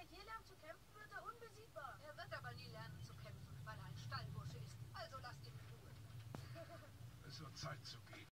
er hier lernt zu kämpfen, wird er unbesiegbar. Er wird aber nie lernen zu kämpfen, weil er ein Stallbursche ist. Also lasst ihn in Ruhe. Es wird Zeit zu gehen.